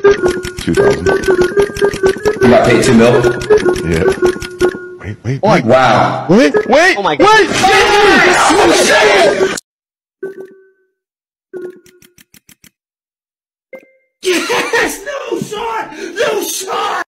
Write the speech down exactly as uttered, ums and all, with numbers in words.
Two thousand. You got paid two mil? Yeah. Wait, wait, Oh, wait. wow. Wait, wait, Oh my God. wait! Oh, shit! Yes! No shot! No shot!